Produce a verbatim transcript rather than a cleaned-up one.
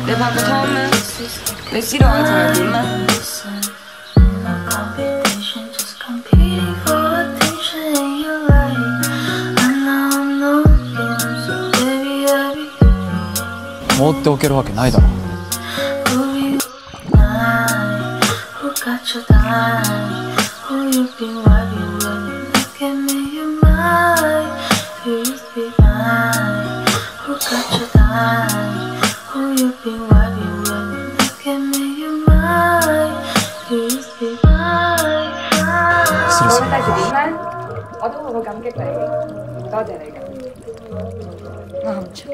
你拍過拖咩？你知道愛情係點咩？ 放っておけるわけないだろ。 無論第時點咧，我都會好感激你，多謝你嘅。啱咗。